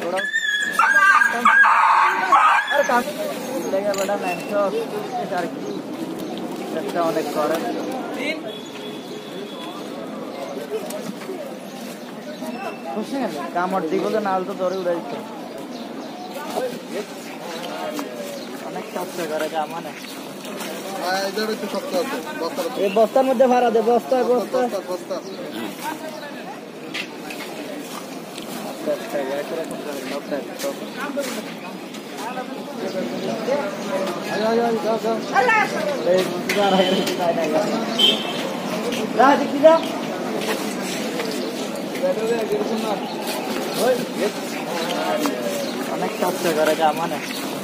थोड़ा अरे काफी लेगा बड़ा 900 की চেষ্টা অনেক করে খুশি না কামড় দিগুলো না হলে তো দৌড়ে উড়ে দিত অনেক শক্ত করে কামানে এই বস্তার মধ্যে ভাড়া দে বস্তা বস্তা বস্তা অনেক শক্ত করে কামানে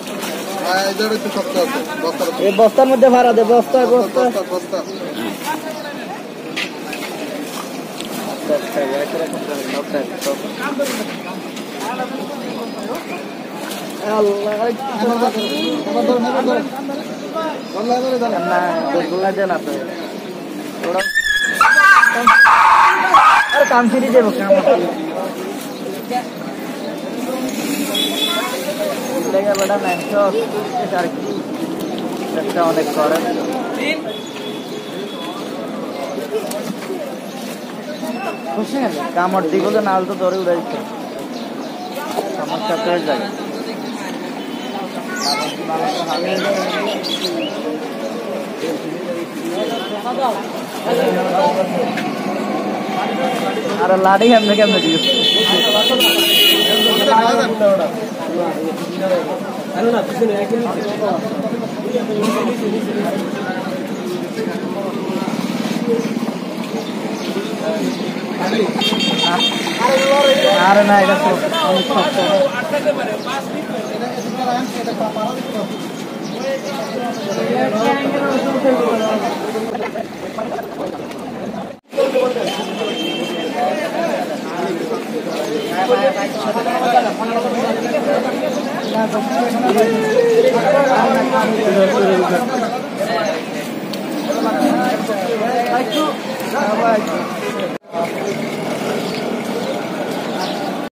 এই বস্তার মধ্যে ভাড়া দে বস্তা বস্তা বস্তা काम फिरी देव बड़ा 900 की চেষ্টা অনেক করে খুশি না কামড় দিগুলো না হলে তো দৌড়ে উড়ে দিত সমস্যা তো যায় अरे लाड़ी हमने क्या मिली अरे ना এটা तो